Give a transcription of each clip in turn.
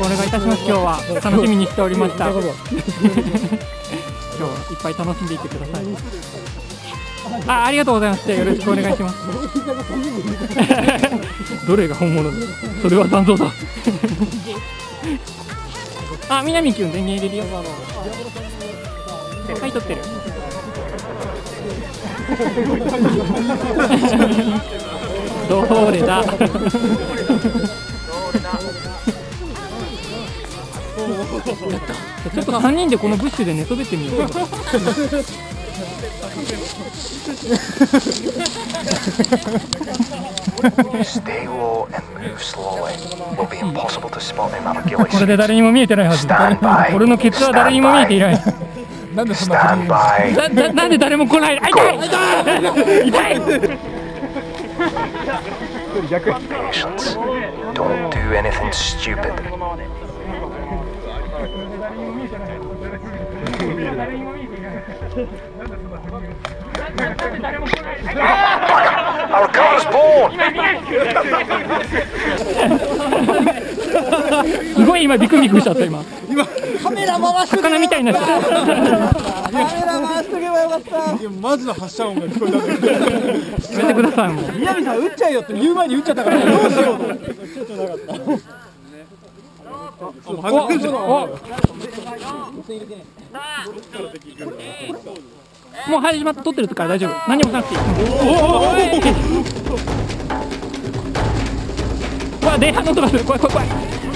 お願いいたします。今日は楽しみにしておりました。今日はいっぱい楽しんでいってください。ありがとうございます。よろしくお願いします。どれが本物だ。それは残像だ。南くん電源入れるよ。はい、撮ってる。どれだ。ちょっと3人でこのブッシュで寝そべってみよう。これで誰にも見えてないはず。俺のケツは誰にも見えていない。なんでそんななんで誰も来ない。痛い痛い。Don't do anything stupid. すごい今ビクビクしちゃった。今カメラ回して魚みたいになっちゃった。カメラ回しとけばよかった。マジの発射音が聞こえたんだ。やめてください。もう南さん撃っちゃえよって言う前に撃っちゃったからどうしようと。もう始まって撮ってるから大丈夫。何もしなくていい。うわ、電波の音がする。怖い怖い怖い。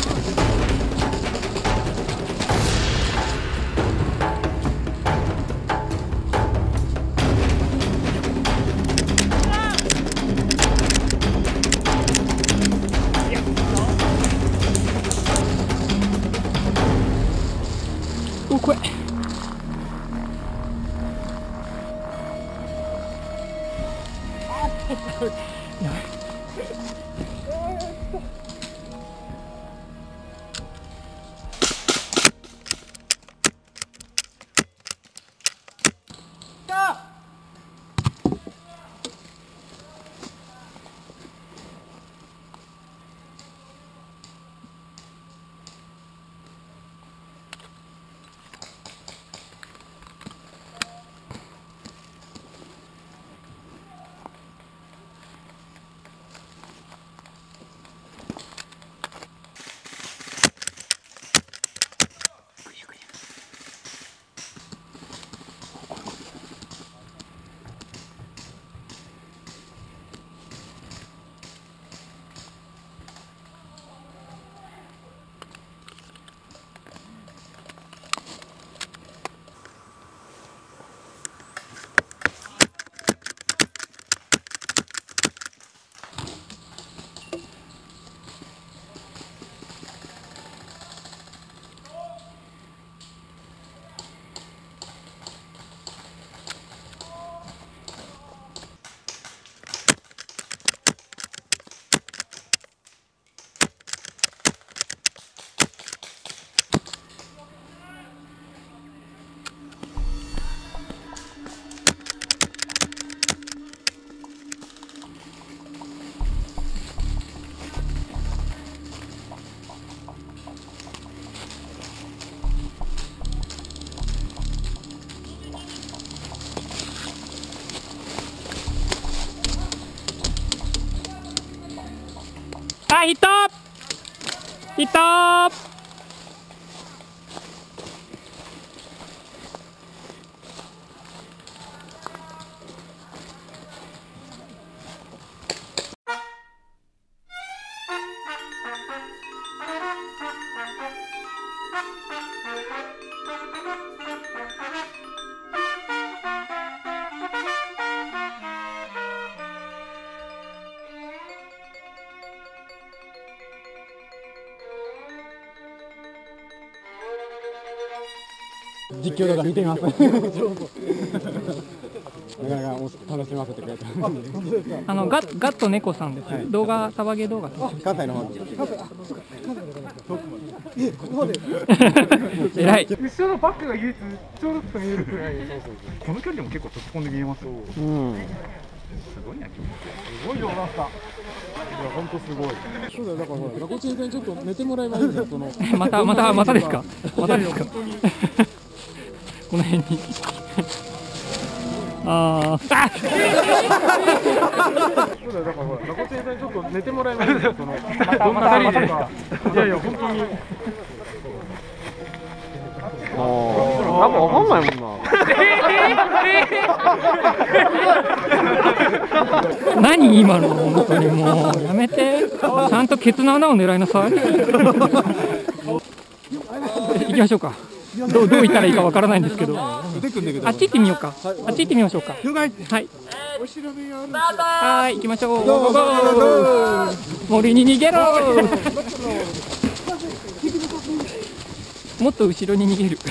お、怖い。やばい。いたいた。実況動画見てみます。なかなか楽しませてくれた。ガット猫さんです。はい、動画サバゲー動画。関西の方。偉い。後ろのバックが唯一ちょうど見えるくらい。この距離でも結構突っ込んで見えます。うん。すごいな、君。すごいようなった。いや、本当すごい。そうだよ、だから、ほら、ラコチンさんにちょっと寝てもらえばいいんだよ、その。 またですか。またですか。この辺に。ああ。 そうだよ、だから、ほら、ラコチンさんにちょっと寝てもらえばいいんだよ、その。どんな二人で。いやいや、本当に。なんかわかんないもんな。 何今の、本当にもうやめて。ちゃんとケツの穴を狙いなさい。行きましょうか。どう行ったらいいかわからないんですけど。あっち行ってみようか。あっち行ってみましょうか。はい。はい、行きましょう。森に逃げろ。もっと後ろに逃げる。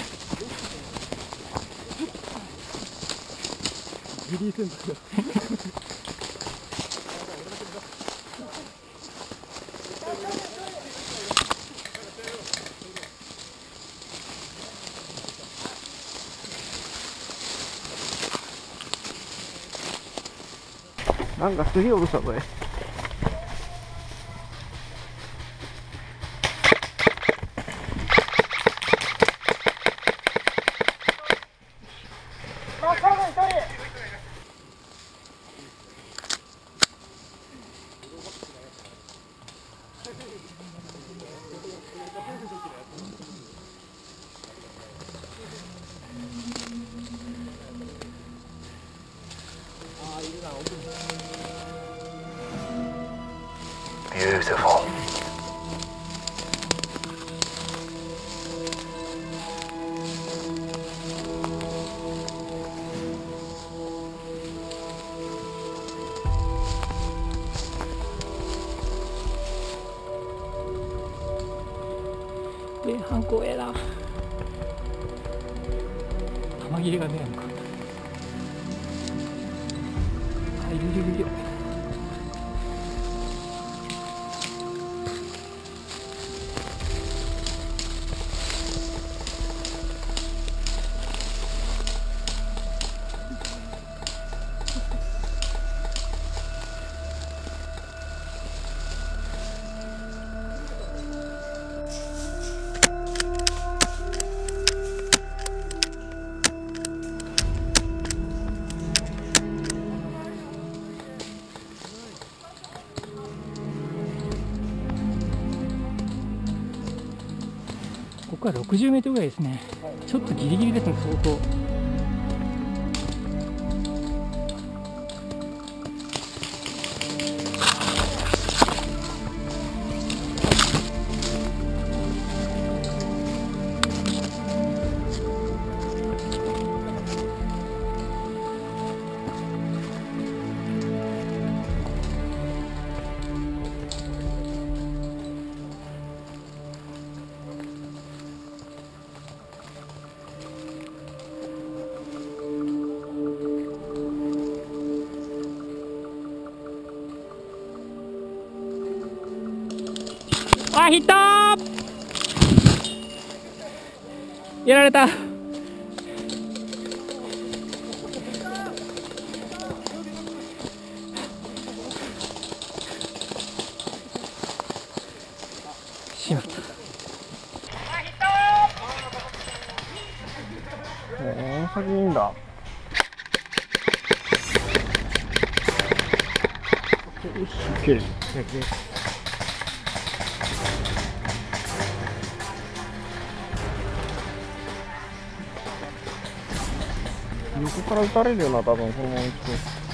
なんかすげえ音したこれ。 Beautiful. 前半光栄だ。玉切れが出ないのか。あ、いる。ここは60メートルぐらいですね。ちょっとギリギリですね、相当。あ、ヒットー。やられた。しまった。 先にいいんだ。OK。横から撃たれるよな、多分このまま行くと。